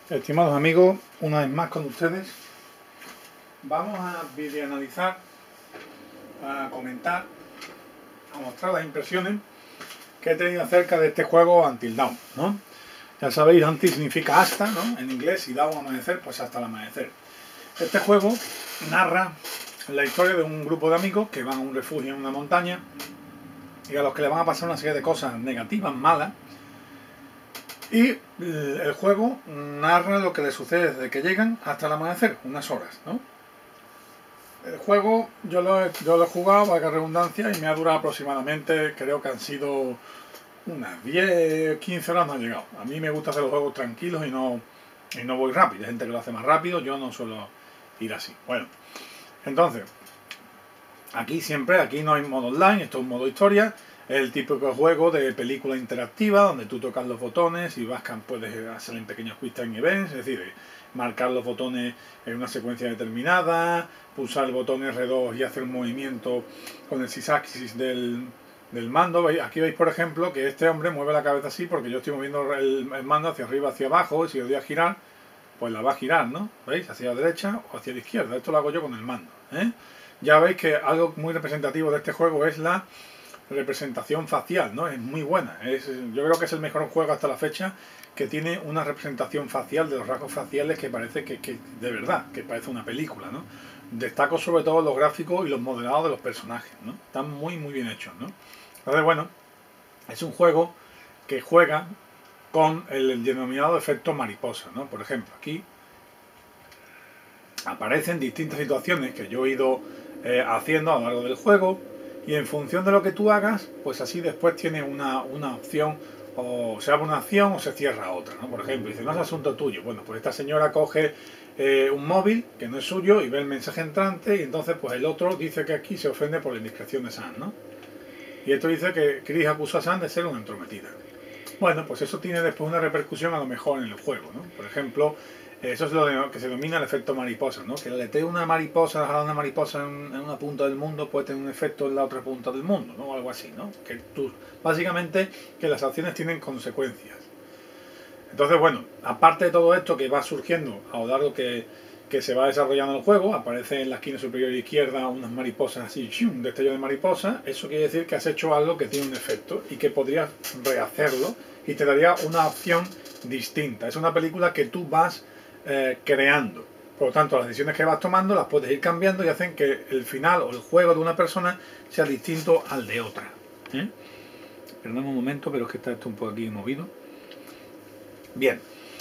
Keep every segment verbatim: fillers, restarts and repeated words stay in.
Estimados amigos, una vez más con ustedes. Vamos a videoanalizar, a comentar, a mostrar las impresiones que he tenido acerca de este juego Until Dawn, ¿no? Ya sabéis, Until significa hasta, ¿no? En inglés, y Dawn amanecer, pues hasta el amanecer. Este juego narra la historia de un grupo de amigos que van a un refugio en una montaña y a los que le van a pasar una serie de cosas negativas, malas. Y el juego narra lo que les sucede desde que llegan hasta el amanecer, unas horas, ¿no? El juego yo lo he, yo lo he jugado, valga redundancia, y me ha durado aproximadamente, creo que han sido unas diez, quince horas, no ha llegado. A mí me gusta hacer los juegos tranquilos y no, y no voy rápido. Hay gente que lo hace más rápido, yo no suelo ir así. Bueno, entonces, aquí siempre, aquí no hay modo online, esto es un modo historia. Es el típico juego de película interactiva donde tú tocas los botones y vas, puedes hacer en pequeños quick time events, es decir, marcar los botones en una secuencia determinada, pulsar el botón erre dos y hacer un movimiento con el six-axis del, del mando. Aquí veis, por ejemplo, que este hombre mueve la cabeza así porque yo estoy moviendo el, el mando hacia arriba, hacia abajo, y si lo doy a girar, pues la va a girar, ¿no? ¿Veis? Hacia la derecha o hacia la izquierda. Esto lo hago yo con el mando, ¿eh? Ya veis que algo muy representativo de este juego es la representación facial, ¿no? Es muy buena. Es, yo creo que es el mejor juego hasta la fecha que tiene una representación facial de los rasgos faciales que parece que, que de verdad, que parece una película, ¿no? Destaco sobre todo los gráficos y los modelados de los personajes, ¿no? Están muy muy bien hechos, ¿no? Entonces, bueno, es un juego que juega con el denominado efecto mariposa, ¿no? Por ejemplo, aquí aparecen distintas situaciones que yo he ido eh, haciendo a lo largo del juego. Y en función de lo que tú hagas, pues así después tienes una, una opción, o se abre una acción o se cierra otra, ¿no? Por ejemplo, dice, no es asunto tuyo. Bueno, pues esta señora coge eh, un móvil que no es suyo y ve el mensaje entrante y entonces pues el otro dice que aquí se ofende por la indiscreción de Sam, ¿no? Y esto dice que Chris acusa a Sam de ser una entrometida. Bueno, pues eso tiene después una repercusión a lo mejor en el juego, ¿no? Por ejemplo, eso es lo de, que se denomina el efecto mariposa, ¿no? Que el aleteo de una mariposa, dejar una mariposa en, en una punta del mundo puede tener un efecto en la otra punta del mundo, ¿no? O algo así, ¿no? Que tú, básicamente, que las acciones tienen consecuencias. Entonces, bueno, aparte de todo esto que va surgiendo a lo largo que, que se va desarrollando el juego, aparece en la esquina superior izquierda unas mariposas así, un destello de mariposa. Eso quiere decir que has hecho algo que tiene un efecto y que podrías rehacerlo y te daría una opción distinta. Es una película que tú vas eh, creando. Por lo tanto, las decisiones que vas tomando las puedes ir cambiando y hacen que el final o el juego de una persona sea distinto al de otra, ¿eh? Perdón un momento, pero es que está esto un poco aquí movido. Bien.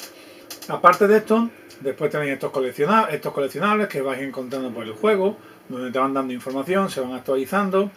Aparte de esto, después tenéis estos coleccionables, estos coleccionables que vais encontrando por el juego, donde te van dando información, se van actualizando.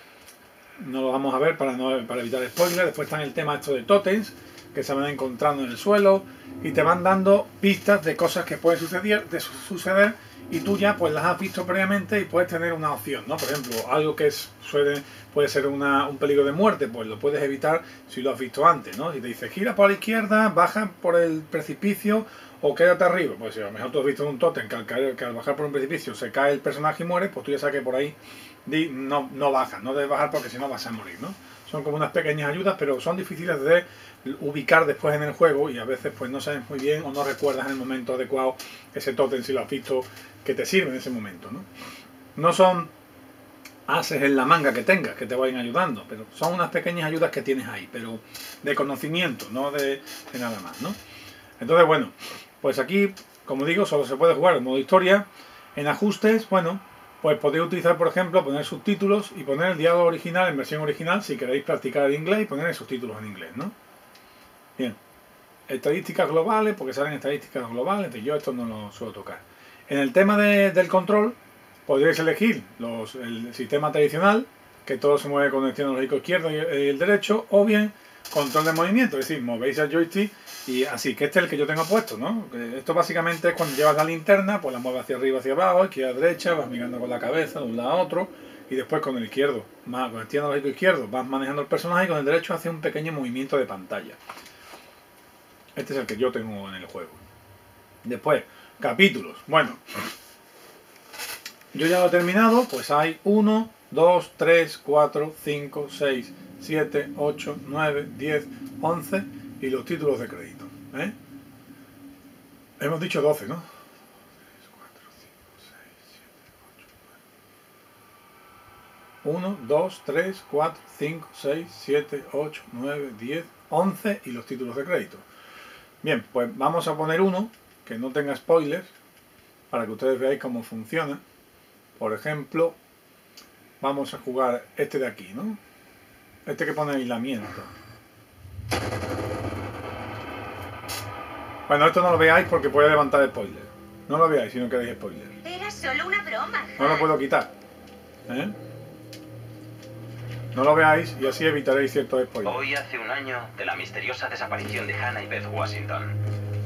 No lo vamos a ver para, no, para evitar spoilers. Después está el tema esto de tótems, que se van encontrando en el suelo y te van dando pistas de cosas que pueden suceder, de suceder y tú ya pues las has visto previamente y puedes tener una opción, ¿no? Por ejemplo, algo que es, suele, puede ser una, un peligro de muerte, pues lo puedes evitar si lo has visto antes, ¿no? Si te dice gira por la izquierda, baja por el precipicio o quédate arriba, pues si a lo mejor tú has visto un tótem que al, caer, que al bajar por un precipicio se cae el personaje y muere, pues tú ya sabes que por ahí no, no bajas, no debes bajar porque si no vas a morir, ¿no? Son como unas pequeñas ayudas, pero son difíciles de ubicar después en el juego y a veces pues no sabes muy bien o no recuerdas en el momento adecuado ese tótem si lo has visto que te sirve en ese momento, ¿no? No son haces en la manga que tengas que te vayan ayudando, pero son unas pequeñas ayudas que tienes ahí, pero de conocimiento, no de, de nada más, ¿no? Entonces, bueno, pues aquí, como digo, solo se puede jugar en modo historia. En ajustes, bueno, pues podéis utilizar, por ejemplo, poner subtítulos y poner el diálogo original en versión original si queréis practicar el inglés y poner subtítulos en inglés, ¿no? Bien, estadísticas globales, porque salen estadísticas globales, pero yo esto no lo suelo tocar. En el tema de, del control, podréis elegir los, el sistema tradicional, que todo se mueve con el tecnológico izquierdo y el derecho, o bien control de movimiento, es decir, movéis el joystick y así, que este es el que yo tengo puesto, ¿no? Esto básicamente es cuando llevas la linterna, pues la mueves hacia arriba, hacia abajo, izquierda, derecha, vas mirando con la cabeza de un lado a otro, y después con el izquierdo, más, con el tecnológico izquierdo, vas manejando el personaje y con el derecho hace un pequeño movimiento de pantalla. Este es el que yo tengo en el juego. Después, capítulos. Bueno, yo ya lo he terminado, pues hay uno, dos, tres, cuatro, cinco, seis, siete, ocho, nueve, diez, once y los títulos de crédito, ¿eh? Hemos dicho doce, ¿no? uno, dos, tres, cuatro, cinco, seis, siete, ocho, nueve, diez, once y los títulos de crédito. Bien, pues vamos a poner uno que no tenga spoilers para que ustedes veáis cómo funciona. Por ejemplo, vamos a jugar este de aquí, ¿no? Este que pone aislamiento. Bueno, esto no lo veáis porque puede levantar spoilers. No lo veáis si no queréis spoilers. Era solo una broma. No lo puedo quitar. ¿Eh? No lo veáis y así evitaréis ciertos spoilers. Hoy hace un año de la misteriosa desaparición de Hannah y Beth Washington.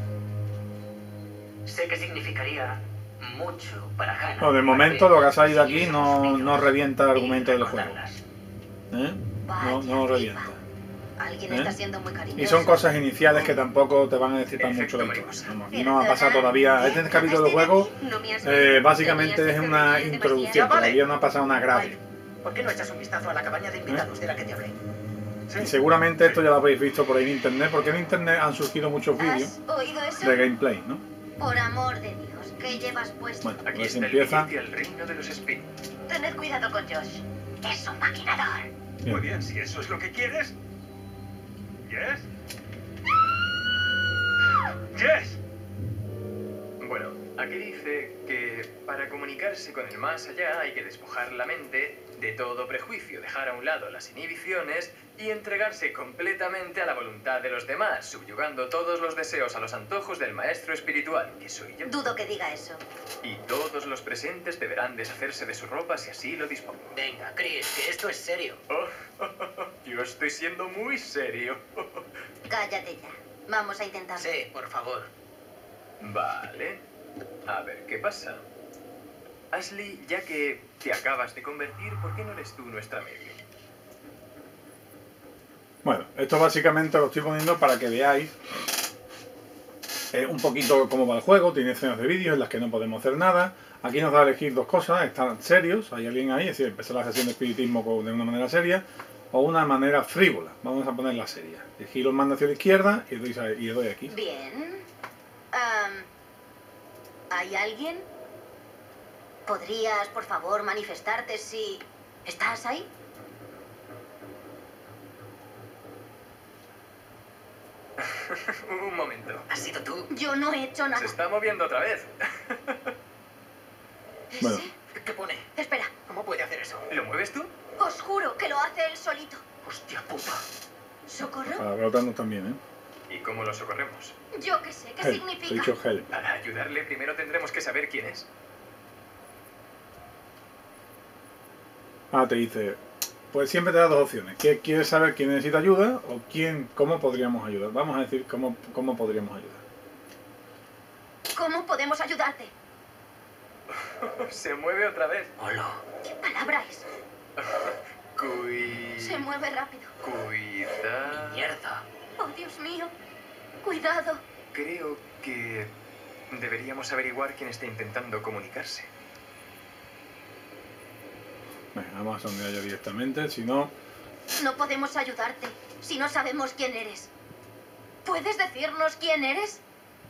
Sé que significaría mucho para Hannah. No, de momento lo que ha salido aquí no, no revienta el argumento del juego. ¿Eh? No, no revienta. Alguien ¿Eh? está siendo muy cariñoso. Y son cosas iniciales que tampoco te van a destripar mucho la historia. Vamos, aquí no va a pasar todavía. Este capítulo del juego eh, básicamente es una introducción. Todavía no ha pasado nada grave. ¿Por qué no echas un vistazo a la cabaña de invitados de la que te hablé? Y seguramente esto ya lo habéis visto por ahí en internet, porque en internet han surgido muchos vídeos ¿Has oído eso? de gameplay, ¿no? Por amor de Dios, ¿qué llevas puesto? Bueno, Aquí pues está empieza. el billete al reino de los espíritus. Tened cuidado con Josh. Es un maquinador. Muy bien, si eso es lo que quieres. ¿Yes? ¿Yes? Bueno, aquí dice que para comunicarse con el más allá hay que despojar la mente de todo prejuicio, dejar a un lado las inhibiciones y entregarse completamente a la voluntad de los demás, subyugando todos los deseos a los antojos del maestro espiritual, que soy yo. Dudo que diga eso. Y todos los presentes deberán deshacerse de su ropa si así lo dispongo. Venga, Chris, que esto es serio. Oh, yo estoy siendo muy serio. Cállate ya. Vamos a intentarlo. Sí, por favor. Vale. A ver, ¿qué pasa? Ashley, ya que te acabas de convertir, ¿por qué no eres tú nuestra medio? Bueno, esto básicamente lo estoy poniendo para que veáis eh, un poquito cómo va el juego. Tiene escenas de vídeos en las que no podemos hacer nada. Aquí nos da a elegir dos cosas: están serios, hay alguien ahí, es decir, empezar la sesión de espiritismo de una manera seria o una manera frívola. Vamos a ponerla seria. El giro manda hacia la izquierda y doy, y doy aquí. Bien. Am, ¿Hay alguien? ¿Podrías, por favor, manifestarte si... ¿Estás ahí? Un momento. ¿Has sido tú? Yo no he hecho nada. Se está moviendo otra vez. ¿Ese? Bueno. ¿Qué pone? Espera, ¿Cómo puede hacer eso? ¿Lo mueves tú? os juro que lo hace él solito. Hostia puta. ¿Socorro? Para rotarnos también, ¿eh? ¿Y cómo lo socorremos? Yo qué sé, ¿qué Help. He significa? dicho help. Para ayudarle, primero tendremos que saber quién es. Ah, te dice, pues siempre te da dos opciones. ¿Qué- ¿Quieres saber quién necesita ayuda o quién, cómo podríamos ayudar? Vamos a decir cómo, cómo podríamos ayudar. ¿Cómo podemos ayudarte? Se mueve otra vez. Hola. ¿Qué palabra es? Cui... Se mueve rápido. Cuida... Mierda. Oh, Dios mío. Cuidado. Creo que deberíamos averiguar quién está intentando comunicarse. Venga, vamos a sondear ya directamente, si no... No podemos ayudarte si no sabemos quién eres. ¿Puedes decirnos quién eres?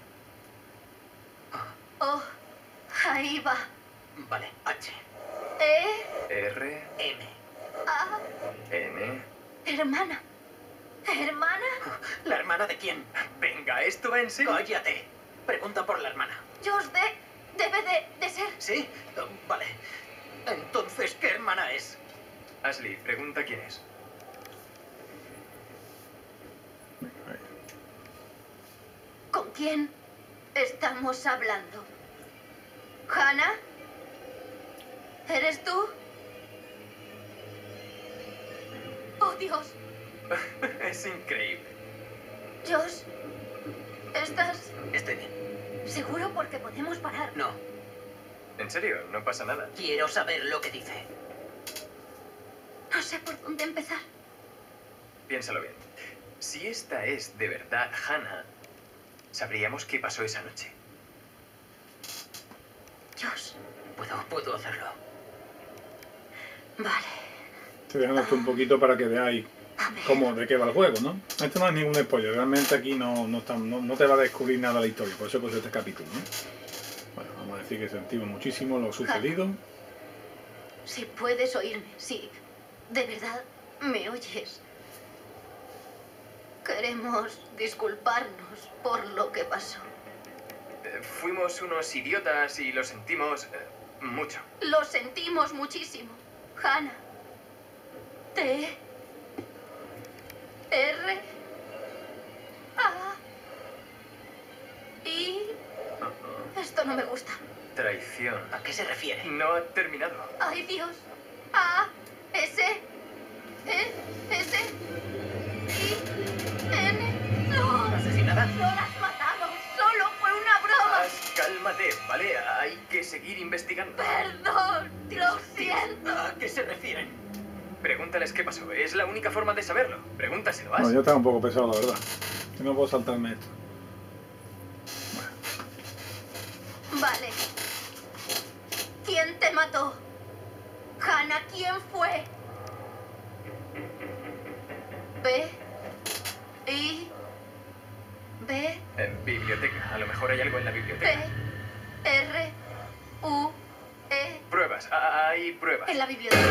Oh, ahí va. Vale, H. Eh, R... M. ah, N... hermana. ¿Hermana? ¿La hermana de quién? Venga, ¿esto va en serio? Cállate. Pregunta por la hermana. Josh de... debe de, de ser. ¿Sí? Uh, vale. Entonces, ¿qué hermana es? Ashley, pregunta quién es. Venga, ahí. ¿Con quién estamos hablando? ¿Hannah? ¿Eres tú? Oh, Dios. Es increíble. Josh, ¿estás Estoy bien. seguro? Porque podemos parar. No. En serio, no pasa nada. Quiero saber lo que dice. No sé por dónde empezar. Piénsalo bien. Si esta es de verdad Hannah, sabríamos qué pasó esa noche. Josh, Puedo, puedo hacerlo. vale. Estoy dejando esto un poquito para que veáis A ver. cómo, de qué va el juego, ¿no? Esto no es ningún spoiler, realmente aquí no, no, está- no, no te va a descubrir nada de la historia, por eso he puesto este capítulo, ¿no? Bueno, vamos a decir que sentimos muchísimo lo sucedido. Si puedes oírme, si de verdad me oyes. Queremos disculparnos por lo que pasó. Eh, fuimos unos idiotas y lo sentimos eh, mucho. Lo sentimos muchísimo. Hannah. T. R. A. I. Esto no me gusta. Traición. ¿A qué se refiere? No ha terminado. Ay, Dios. A. S. E. S. I. N. No. ¿No asesinada? No las matamos. Solo fue una broma. Haz- cálmate, ¿vale? Hay que seguir investigando. Perdón. Lo siento. ¿A qué se refieren? Pregúntales qué pasó. Es la única forma de saberlo. Pregúntaselo, Ash. Bueno, yo estaba un poco pesado, la verdad. Yo no puedo saltarme esto. Vale. ¿Quién te mató? Hannah, ¿quién fue? B. I. B. Eh, biblioteca. A lo mejor hay algo en la P. biblioteca. R. U. E. Pruebas. Ah, hay pruebas. En la biblioteca.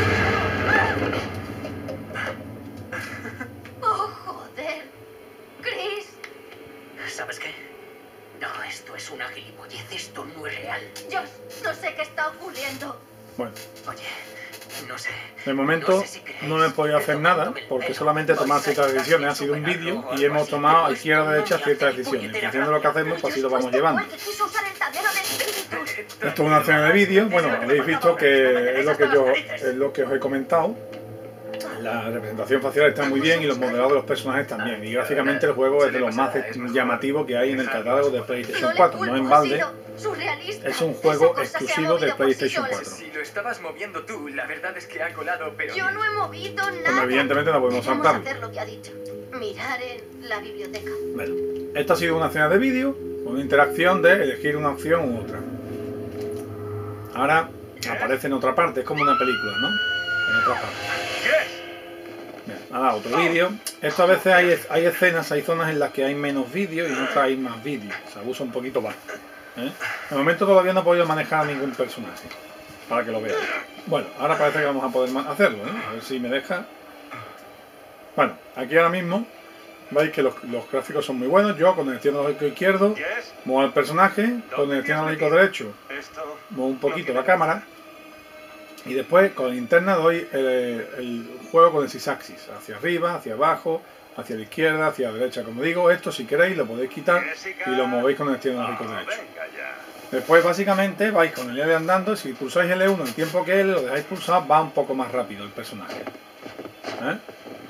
Oh, joder. Chris. ¿Sabes qué? No, esto es una gilipollez. Esto no es real. Yo no sé qué está ocurriendo. Bueno, Oye, no sé. de momento No sé si creéis no he podido que hacer nada tomándome el porque pelo solamente he tomado vais a ciertas quitarme decisiones. Ha el sido un superarrojo vídeo o y algo hemos así, tomado a pero izquierda esto o derecha no me ciertas hace ni decisiones. En puñetera función de lo que gracia. hacemos, pues así lo Yo vamos este llevando. fue el que quiso usar el tablero de espíritus. Eh, Esto es una escena de vídeo. Bueno, habéis visto que es lo que yo es lo que os he comentado. La representación facial está muy bien y los modelados de los personajes también. Y gráficamente el juego es de los más llamativos que hay en el catálogo de PlayStation cuatro. No en balde. Es un juego exclusivo del PlayStation cuatro. Si lo estabas moviendo tú, la verdad es que ha colado, pero... Yo no he movido nada. Bueno, evidentemente no podemos Debemos saltarlo. hacer lo que ha dicho. Mirar en la biblioteca. Bueno, esta ha sido una escena de vídeo con una interacción de elegir una opción u otra. Ahora aparece en otra parte, es como una película, ¿no? En otra parte. Bien, ahora otro vídeo. Esto a veces hay, hay escenas, hay zonas en las que hay menos vídeo y en otras hay más vídeo. Se abusa un poquito más. ¿eh? De momento todavía no he podido manejar a ningún personaje. Para que lo veáis. Bueno, ahora parece que vamos a poder hacerlo, ¿eh? A ver si me deja. Bueno, aquí ahora mismo veis que los, los gráficos son muy buenos. Yo con el estilo analógico izquierdo muevo al personaje, con el estilo analógico derecho muevo un poquito la cámara y después con la linterna doy el, el juego con el six-axis, hacia arriba, hacia abajo, hacia la izquierda, hacia la derecha. Como digo, esto si queréis lo podéis quitar y lo movéis con el estilo analógico derecho. Después básicamente vais con el L andando, si pulsáis L uno el tiempo que L lo dejáis pulsado va un poco más rápido el personaje. ¿Eh?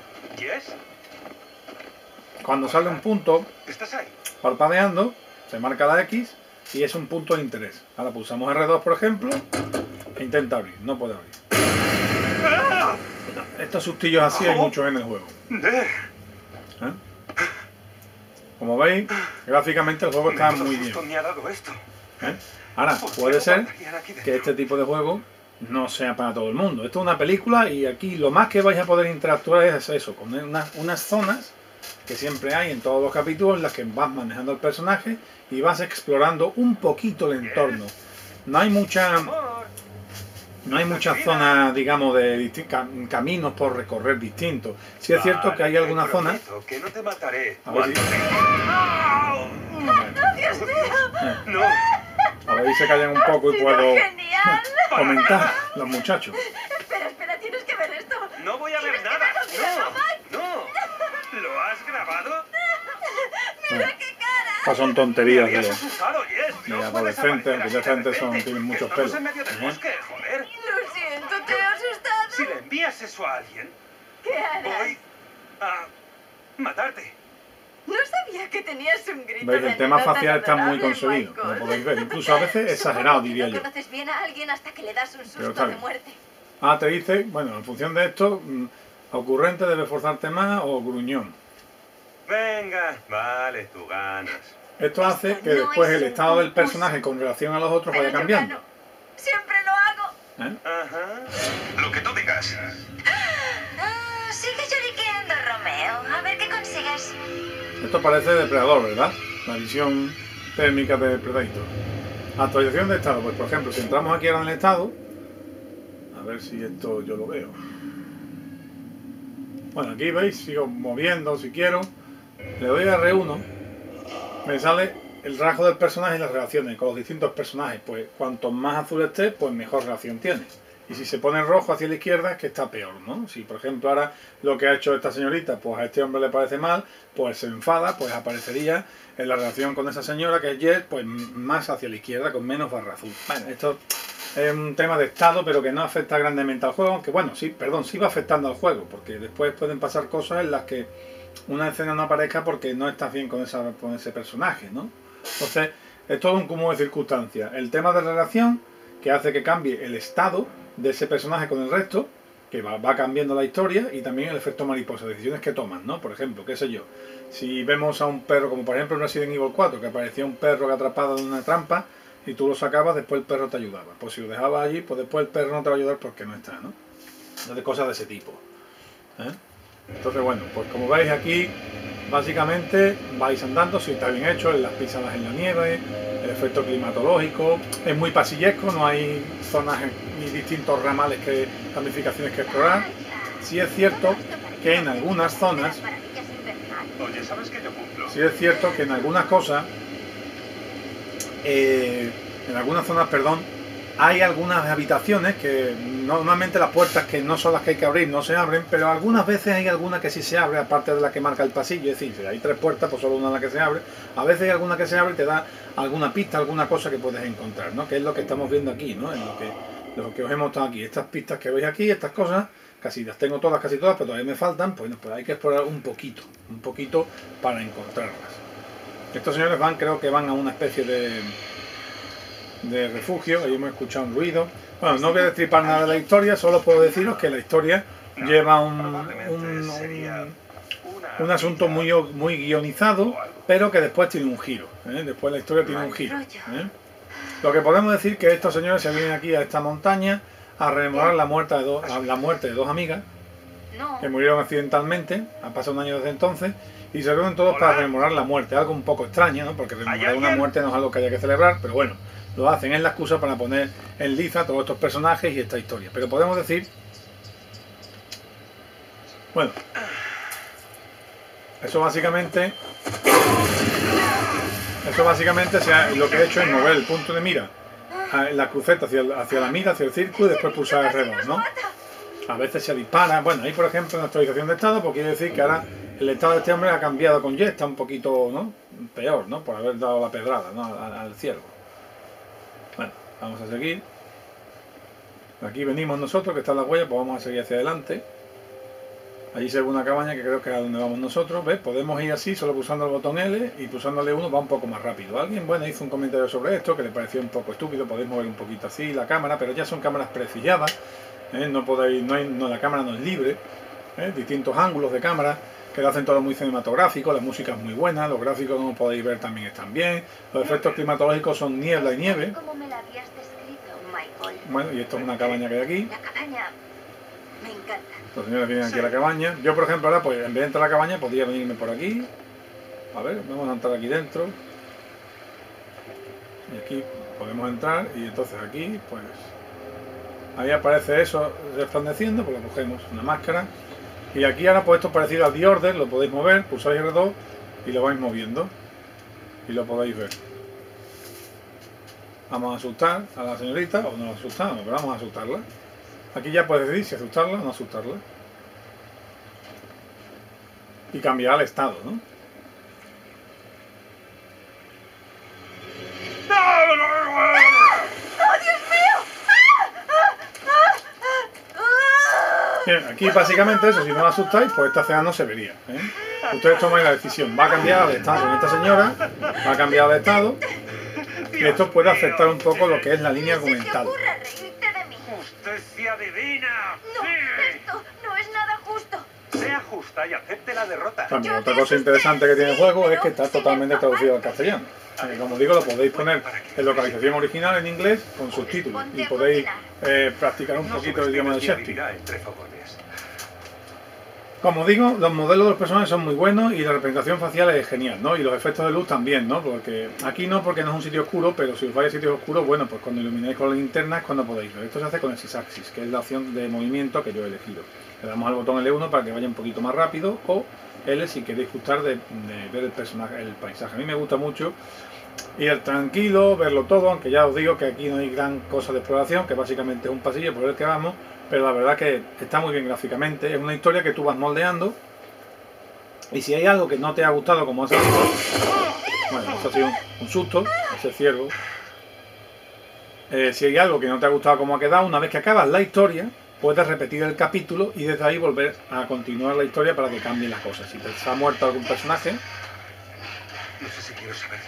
Cuando sale un punto parpadeando, se marca la X y es un punto de interés. Ahora pulsamos R dos por ejemplo e intenta abrir, no puede abrir. Estos sustillos así hay muchos en el juego. ¿Eh? Como veis, gráficamente el juego está muy bien. ¿Eh? Ahora, puede ser que este tipo de juego no sea para todo el mundo. Esto es una película y aquí lo más que vais a poder interactuar es eso, con unas, unas zonas que siempre hay en todos los capítulos en las que vas manejando al personaje y vas explorando un poquito el entorno. No hay mucha... No hay muchas zonas, digamos, de cam caminos por recorrer distintos. Sí es cierto que hay algunas zonas... Que no te mataré. A ver si... ¡Dios mío! No. A ver si se callan un poco y puedo ¡Genial! comentar los muchachos. Espera, espera, tienes que ver esto. No voy a ver Tienes que nada. verlo, mira, No, no. ¿Lo has grabado? ¡Mira qué cara! Estas son tonterías Me de, habías asustado, Jess. de No puedes adolescentes, aparecer que así ya esta gente de son, repente. tienen muchos Estamos pelos. en medio del ¿eh? bosque, joder. Lo siento, te he asustado. Si le envías eso a alguien, ¿Qué harás? voy a matarte. No sabía que tenías un grito. ¿Veis? de El tema nena tan facial está muy adorable, conseguido, Michael. lo podéis ver. Incluso a veces exagerado, diría No yo. conoces bien a alguien hasta que le das un Pero susto está de bien. muerte. Ah, te dice, bueno, en función de esto, mm, ocurrente debe forzarte más o gruñón. Venga, vale, tú ganas. Esto hace Esto que no después es el un estado del concurso. personaje con relación a los otros Pero vaya yo cambiando. gano. Siempre lo hago. ¿eh? Ajá. Lo que tú digas. Ah, sigue lloriqueando, Esto parece Depredador, ¿verdad? La visión térmica de Predator. Actualización de estado. Pues por ejemplo, si entramos aquí ahora en el estado, a ver si esto yo lo veo. Bueno, aquí veis, sigo moviendo si quiero. Le doy a R uno. Me sale el rasgo del personaje y las relaciones con los distintos personajes. Pues cuanto más azul esté, pues mejor relación tiene. Y si se pone rojo hacia la izquierda es que está peor, ¿no? Si por ejemplo ahora lo que ha hecho esta señorita, pues a este hombre le parece mal, pues se enfada, pues aparecería en la relación con esa señora que es Jet, pues más hacia la izquierda con menos barra azul. Bueno, esto es un tema de estado, pero que no afecta grandemente al juego, aunque bueno, sí, perdón, sí va afectando al juego, porque después pueden pasar cosas en las que una escena no aparezca porque no estás bien con, esa, con ese personaje, ¿no? Entonces, es todo un cúmulo de circunstancias. El tema de relación, que hace que cambie el estado de ese personaje con el resto, que va, va cambiando la historia, y también el efecto mariposa, decisiones que toman, ¿no? Por ejemplo, qué sé yo, si vemos a un perro, como por ejemplo en Resident Evil cuatro, que aparecía un perro que atrapado en una trampa, y tú lo sacabas, después el perro te ayudaba. Pues si lo dejabas allí, pues después el perro no te va a ayudar porque no está, ¿no? Entonces, cosas de ese tipo, ¿eh? Entonces, bueno, pues como veis aquí, básicamente vais andando, si está bien hecho, en las pisadas en la nieve, el efecto climatológico, es muy pasillesco, no hay zonas ni distintos ramales, que ramificaciones que explorar. Sí es cierto que en algunas zonas, Oye, ¿sabes que yo cumplo? sí es cierto que en algunas cosas, eh, en algunas zonas, perdón, hay algunas habitaciones que normalmente las puertas que no son las que hay que abrir no se abren, pero algunas veces hay alguna que sí se abre, aparte de la que marca el pasillo. Es decir, si hay tres puertas, pues solo una la que se abre. A veces hay alguna que se abre y te da alguna pista, alguna cosa que puedes encontrar, ¿no? Que es lo que estamos viendo aquí, ¿no? En lo que, lo que os he mostrado aquí. Estas pistas que veis aquí, estas cosas, casi las tengo todas, casi todas, pero todavía me faltan, pues, pues hay que explorar un poquito, un poquito para encontrarlas. Estos señores van, creo que van a una especie de... de refugio. Ahí hemos escuchado un ruido. Bueno, no voy a destripar nada de la historia, solo puedo deciros que la historia lleva un, un, un, un asunto muy, muy guionizado, pero que después tiene un giro, ¿eh? Después la historia tiene un giro, ¿eh? Lo que podemos decir es que estos señores se vienen aquí a esta montaña a rememorar la muerte de dos, la muerte de dos amigas que murieron accidentalmente. Ha pasado un año desde entonces y se reúnen todos para rememorar la muerte, algo un poco extraño, ¿no? Porque rememorar una muerte no es algo que haya que celebrar, pero bueno, lo hacen, es la excusa para poner en liza todos estos personajes y esta historia. Pero podemos decir, bueno, eso básicamente, eso básicamente sea, lo que he hecho es mover el punto de mira, la cruceta hacia, hacia la mira, hacia el círculo, y después pulsar R dos, ¿no? A veces se dispara. Bueno, ahí por ejemplo en la actualización de estado, pues quiere decir que ahora el estado de este hombre ha cambiado con Jet, está un poquito, ¿no?, peor, ¿no?, por haber dado la pedrada, ¿no?, al, al ciervo. Bueno, vamos a seguir. Aquí venimos nosotros, que está la huella, pues vamos a seguir hacia adelante. Allí se ve una cabaña que creo que es a donde vamos nosotros. ¿Ves? Podemos ir así, solo pulsando el botón L, y pulsándole uno va un poco más rápido. Alguien, bueno, hizo un comentario sobre esto, que le pareció un poco estúpido. Podéis mover un poquito así la cámara, pero ya son cámaras prefilladas, ¿eh? No podéis, no hay, no, la cámara no es libre, ¿eh? Distintos ángulos de cámara, que lo hacen todo muy cinematográfico. La música es muy buena, los gráficos, como podéis ver, también están bien. Los efectos climatológicos son niebla y nieve. Bueno, y esto es una cabaña que hay aquí. La cabaña me encanta. Los señores vienen aquí a la cabaña. Yo, por ejemplo, ahora, pues en vez de entrar a la cabaña, podría venirme por aquí. A ver, vamos a entrar aquí dentro. Y aquí podemos entrar, y entonces aquí, pues... ahí aparece eso resplandeciendo, pues lo cogemos, una máscara. Y aquí ahora, pues esto es parecido al The Order, lo podéis mover, pulsáis R dos y lo vais moviendo. Y lo podéis ver. Vamos a asustar a la señorita, o no la asustamos, pero vamos a asustarla. Aquí ya puedes decidir si asustarla o no asustarla. Y cambiará el estado, ¿no? Bien, aquí básicamente eso, si no la asustáis, pues esta escena no se vería, ¿eh? Ustedes toman la decisión, va a cambiar de estado con esta señora, va a cambiar de estado, y esto puede afectar un poco lo que es la línea argumental. ¡Justicia divina! No, ¡Sí! esto no es nada justo. Sea justa y acepte la derrota. También otra cosa interesante que tiene el juego es que está totalmente traducido al castellano. Eh, como digo, lo podéis poner en localización original en inglés con subtítulos y podéis eh, practicar un poquito el idioma de Shakespeare. Entre fogones. Como digo, los modelos de los personajes son muy buenos y la representación facial es genial, ¿no? Y los efectos de luz también, ¿no? Porque aquí no, porque no es un sitio oscuro, pero si os vais a sitios oscuros, bueno, pues cuando ilumináis con la linterna es cuando podéis ver. Esto se hace con el Sys-Axis, que es la opción de movimiento que yo he elegido. Le damos al botón L uno para que vaya un poquito más rápido, o L si queréis gustar de, de ver el personaje, el paisaje. A mí me gusta mucho ir tranquilo, verlo todo, aunque ya os digo que aquí no hay gran cosa de exploración, que básicamente es un pasillo por el que vamos. Pero la verdad que está muy bien gráficamente, es una historia que tú vas moldeando y si hay algo que no te ha gustado como ha salido, bueno, eso ha sido un, un susto, ese ciervo, eh, si hay algo que no te ha gustado como ha quedado, una vez que acabas la historia, puedes repetir el capítulo y desde ahí volver a continuar la historia para que cambien las cosas. Si te ha muerto algún personaje, No sé si quiero saberlo.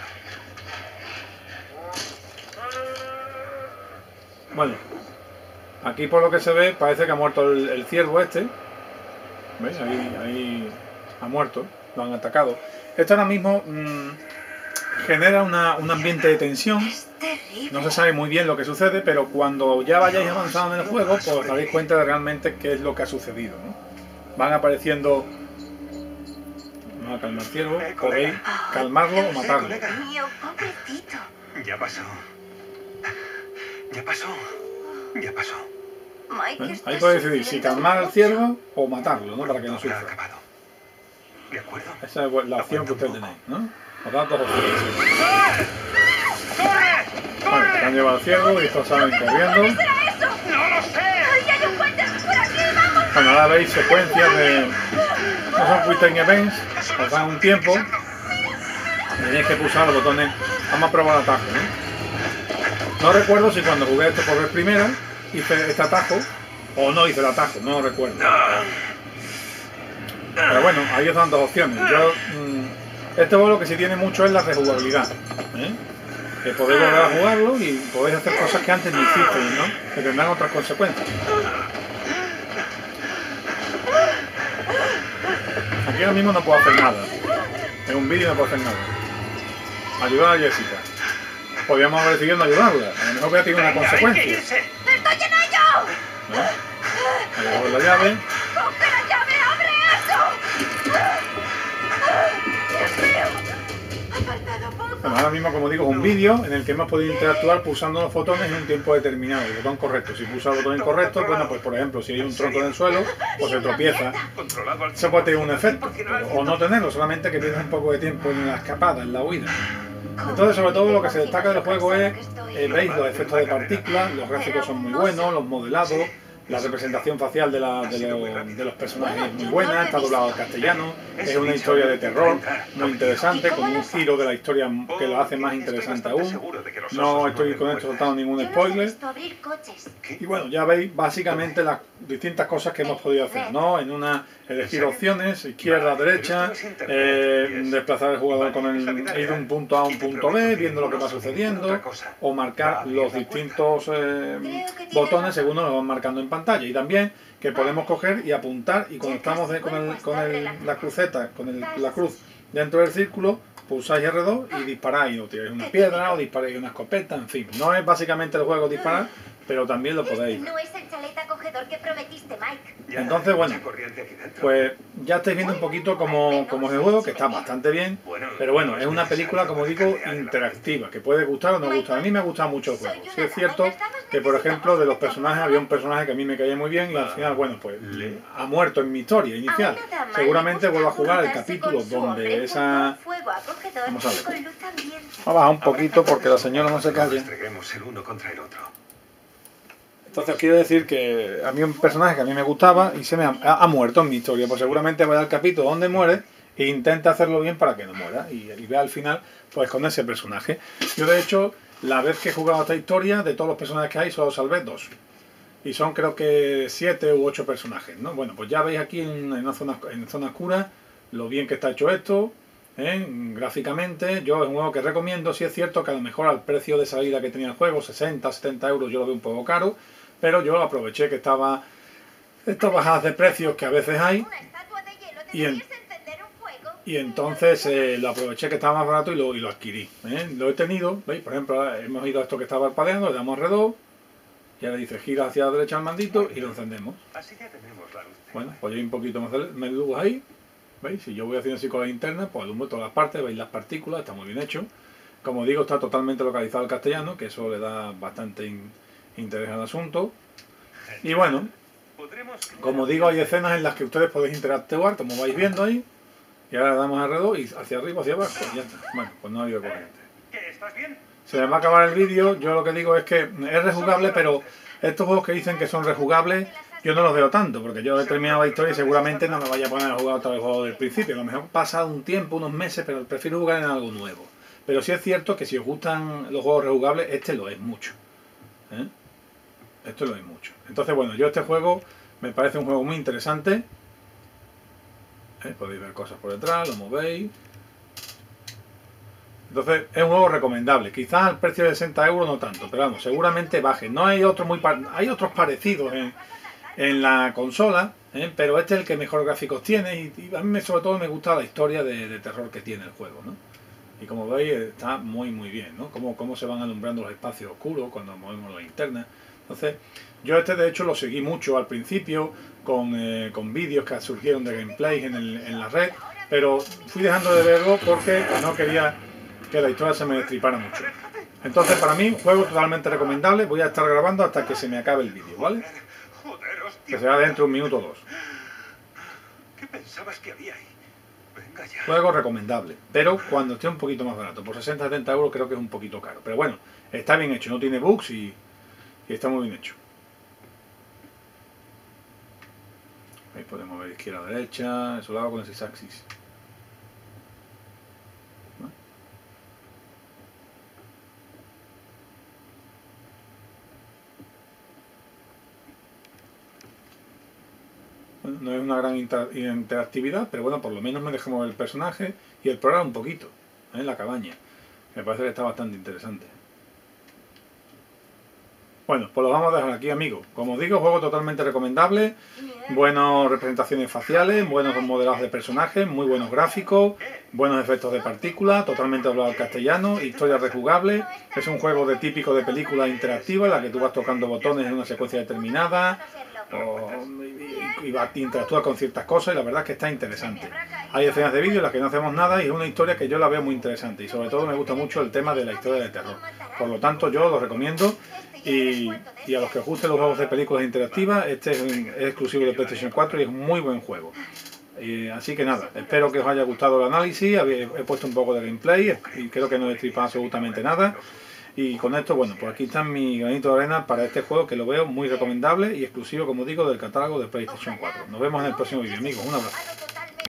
bueno, aquí por lo que se ve parece que ha muerto el, el ciervo este. ¿Veis? Ahí, ahí ha muerto, lo han atacado. Esto ahora mismo mmm, genera una, un ambiente de tensión. No se sabe muy bien lo que sucede, pero cuando ya vayáis avanzando en el juego, pues os daréis cuenta de realmente qué es lo que ha sucedido, ¿no? Van apareciendo... Vamos a calmar al ciervo, podéis calmarlo o matarlo. Mío, pobrecito. Ya pasó. Ya pasó. Ya pasó. Mike, ¿Eh? está Ahí podéis decidir si sufriendo calmar al mucho. ciervo o matarlo, ¿no? Para que no Todo habrá sufra. acabado. ¿De acuerdo? Esa es la opción que ustedes tenéis, ¿no? Os da dos opciones. Vale, se han llevado al ciervo y estos salen corriendo. ¡No lo sé! ¡Ay, hay un fantasma por aquí! ¡Vamos! Bueno, ahora veis secuencias de... No son Quick Time Events, os dan un tiempo. Y tenéis que pulsar los botones. Vamos a probar el atajo, ¿no? No recuerdo si cuando jugué esto por vez primera hice este atajo o no hice el atajo, no lo recuerdo. Pero bueno, ahí os dan dos opciones. Yo, mmm, este juego lo que sí tiene mucho es la rejugabilidad, ¿eh? Que podéis volver a jugarlo y podéis hacer cosas que antes no hicisteis, ¿no? Que tendrán otras consecuencias. Aquí ahora mismo no puedo hacer nada. En un vídeo no puedo hacer nada. Ayudar a Jessica. Podríamos haber decidido no ayudarla. A lo mejor voy a tener una consecuencia. ¡Estoy en ello! ¿No? Le doy la llave. ¡Coge la llave! ¡Abre eso! ¡Dios mío! Ha faltado poco. Bueno, ahora mismo, como digo, es un vídeo en el que hemos podido interactuar pulsando los botones en un tiempo determinado. El botón correcto. Si pulsa el botón incorrecto, bueno, pues por ejemplo, si hay un tronco en el suelo, pues se tropieza. Controlado al Eso puede tener un efecto. cien por ciento O no tenerlo, solamente que pierdes un poco de tiempo en la escapada, en la huida. Entonces, sobre todo, lo que se destaca del juego es, eh, veis, los efectos de partículas, los gráficos son muy buenos, los modelados, la representación facial de, la, de, lo, de los personajes es muy buena, está doblado al castellano, es una historia de terror muy interesante, con un giro de la historia que lo hace más interesante aún. No estoy con esto soltando ningún Yo los he spoiler. visto abrir coches. Y bueno, ya veis básicamente las distintas cosas que hemos podido hacer, ¿no? En una, elegir opciones, izquierda, derecha, eh, desplazar al jugador con el, ir de un punto A a un punto B, viendo lo que va sucediendo, o marcar los distintos eh, botones según nos lo van marcando en pantalla. Y también que podemos coger y apuntar, y cuando estamos de- con, el, con el, la cruceta, con el- la cruz dentro del círculo, pulsáis R dos y disparáis, o tiráis una piedra, o disparáis una escopeta, en fin. No es básicamente el juego disparar, pero también lo podéis. No es el chalet acogedor que prometiste, Mike. Entonces, bueno, pues ya estáis viendo un poquito cómo, cómo es el juego, que está bastante bien, pero bueno, es una película, como digo, interactiva, que puede gustar o no gustar. A mí me ha gustado mucho el juego. Sí es cierto que, por ejemplo, de los personajes había un personaje que a mí me caía muy bien y al final, bueno, pues ha muerto en mi historia inicial. Seguramente vuelvo a jugar el capítulo donde esa... Vamos a ver. Vamos a bajar un poquito porque la señora no se calla. Estreguemos el uno contra el otro. Entonces quiero decir que a mí un personaje que a mí me gustaba y se me ha, ha muerto en mi historia, pues seguramente voy al capítulo donde muere e intenta hacerlo bien para que no muera y, y vea al final pues con ese personaje. Yo de hecho, la vez que he jugado esta historia, de todos los personajes que hay, solo salvé dos. Y son creo que siete u ocho personajes, ¿no? Bueno, pues ya veis aquí en, en una zona, en zona oscura lo bien que está hecho esto, ¿eh? Gráficamente. Yo es un juego que recomiendo. Sí es cierto que a lo mejor al precio de salida que tenía el juego, sesenta, setenta euros, yo lo veo un poco caro, pero yo aproveché que estaba estas bajadas de precios que a veces hay y, en, y entonces eh, lo aproveché que estaba más barato y lo, y lo adquirí, ¿eh? Lo he tenido, ¿veis? Por ejemplo, hemos ido a esto que está parpadeando, le damos R dos Y ahora dice gira hacia la derecha el mandito y lo encendemos. Así ya tenemos la luz. Bueno, pues hay un poquito más de más luz ahí. ¿Veis? Si yo voy haciendo así con la linterna, pues alumbro todas las partes, veis las partículas, está muy bien hecho. Como digo, está totalmente localizado al castellano, que eso le da bastante in- interés al asunto. Y bueno, como digo, hay escenas en las que ustedes podéis interactuar, como vais viendo ahí. Y ahora damos alrededor y hacia arriba, hacia abajo, y ya está. Bueno, pues no ha habido corriente. ¿Qué? ¿Estás bien? Se me va a acabar el vídeo, yo lo que digo es que es rejugable, pero estos juegos que dicen que son rejugables, yo no los veo tanto, porque yo he terminado la historia y seguramente no me vaya a poner a jugar otra vez el juego del principio. A lo mejor pasa un tiempo, unos meses, pero prefiero jugar en algo nuevo. Pero sí es cierto que si os gustan los juegos rejugables, este lo es mucho. ¿Eh? Esto lo es mucho. Entonces, bueno, yo este juego me parece un juego muy interesante. ¿Eh? Podéis ver cosas por detrás, lo movéis. Entonces es un juego recomendable. Quizás al precio de sesenta euros no tanto, pero vamos, seguramente baje. No hay otros muy par hay otros parecidos en, en la consola, ¿eh? Pero este es el que mejor gráficos tiene y, y a mí me, sobre todo me gusta la historia de, de terror que tiene el juego, ¿no? Y como veis está muy muy bien, ¿no? Cómo, cómo se van alumbrando los espacios oscuros cuando movemos la linterna. Entonces yo este de hecho lo seguí mucho al principio con, eh, con vídeos que surgieron de gameplay en, el, en la red, pero fui dejando de verlo porque no quería que la historia se me destripara mucho. Entonces para mí, un juego totalmente recomendable. Voy a estar grabando hasta que se me acabe el vídeo, ¿vale? Joder, hostia. Que será dentro de un minuto o dos. ¿Qué pensabas que había ahí? Venga ya. Juego recomendable, pero cuando esté un poquito más barato. Por sesenta a setenta euros creo que es un poquito caro. Pero bueno, está bien hecho, no tiene bugs y, y está muy bien hecho. Ahí podemos ver izquierda a derecha, eso lo hago con el seis axis. Bueno, no es una gran inter interactividad, pero bueno, por lo menos me deja mover el personaje y explorar un poquito, ¿eh? La cabaña. Me parece que está bastante interesante. Bueno, pues lo vamos a dejar aquí, amigos. Como os digo, juego totalmente recomendable. Buenas representaciones faciales, buenos modelados de personajes, muy buenos gráficos, buenos efectos de partículas, totalmente hablado al castellano, historia rejugable. Es un juego de típico de película interactiva en la que tú vas tocando botones en una secuencia determinada o, y, y, y interactúas con ciertas cosas y la verdad es que está interesante. Hay escenas de vídeo en las que no hacemos nada y es una historia que yo la veo muy interesante y sobre todo me gusta mucho el tema de la historia de terror. Por lo tanto, yo lo recomiendo. Y, y a los que os gusten los juegos de películas interactivas, este es, un, es exclusivo de PlayStation cuatro y es un muy buen juego. Y, así que nada, espero que os haya gustado el análisis. He, he puesto un poco de gameplay y creo que no he destripado absolutamente nada. Y con esto, bueno, pues aquí está mi granito de arena para este juego que lo veo muy recomendable y exclusivo, como digo, del catálogo de PlayStation cuatro. Nos vemos en el próximo vídeo, amigos. Un abrazo.